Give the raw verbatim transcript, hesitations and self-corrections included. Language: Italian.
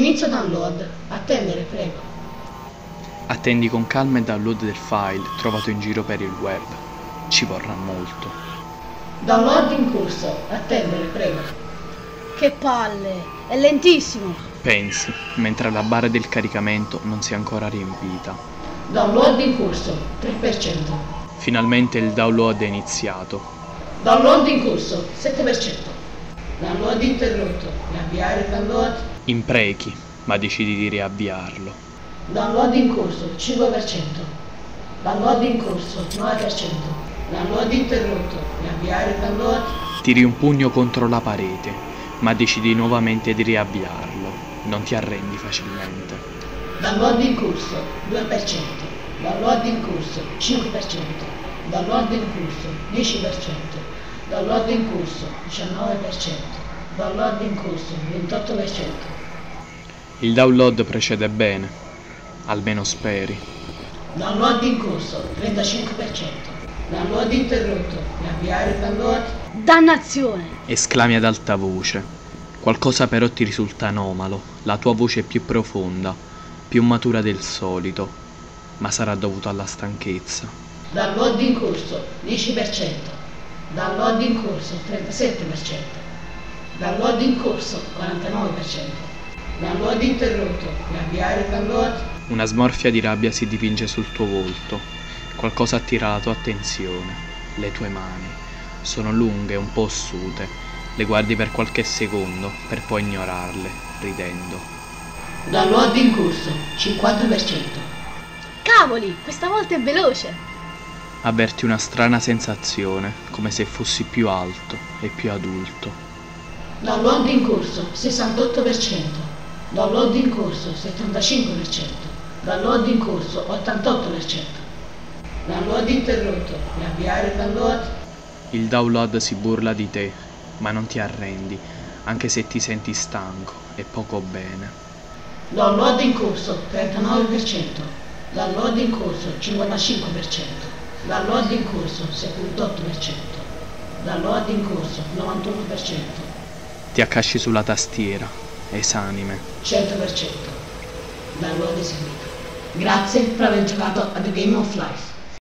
Inizio download. Attendere, prego. Attendi con calma il download del file trovato in giro per il web. Ci vorrà molto. Download in corso. Attendere, prego. Che palle, è lentissimo. Pensi, mentre la barra del caricamento non si è ancora riempita. Download in corso. tre per cento. Finalmente il download è iniziato. Download in corso. sette per cento. Download interrotto. Riavviare il download. Imprechi, ma decidi di riavviarlo. Download in corso. cinque per cento. Download in corso. nove per cento. Download interrotto. Riavviare il download. Tiri un pugno contro la parete, ma decidi nuovamente di riavviarlo. Non ti arrendi facilmente. Download in corso. due per cento. Download in corso. cinque per cento. Download in corso. dieci per cento. Download in corso. diciannove per cento. Download in corso. ventotto per cento. Il download procede bene, almeno speri. Download in corso. trentacinque per cento. Download interrotto. Riavviare il download. Dannazione! Esclami ad alta voce. Qualcosa però ti risulta anomalo. La tua voce è più profonda, più matura del solito, ma sarà dovuto alla stanchezza. Download in corso. dieci per cento. Download in corso. trentasette per cento. Download in corso. quarantanove per cento. Download interrotto. Riavviare il download. Una smorfia di rabbia si dipinge sul tuo volto. Qualcosa attira la tua attenzione. Le tue mani sono lunghe e un po' ossute. Le guardi per qualche secondo, per poi ignorarle, ridendo. Download in corso. cinquanta per cento. Cavoli, questa volta è veloce. Avverti una strana sensazione, come se fossi più alto e più adulto. Download in corso. sessantotto per cento. Download in corso. settantacinque per cento. Download in corso. ottantotto per cento. Download interrotto. Riavviare il download. Il download si burla di te, ma non ti arrendi, anche se ti senti stanco e poco bene. Download in corso. trentanove per cento. Download in corso. cinquantacinque per cento. Download in corso. settantotto per cento. Download in corso. novantuno per cento. Ti accasci sulla tastiera, esanime. cento per cento. Download eseguito. Grazie per aver giocato a The Game of Life.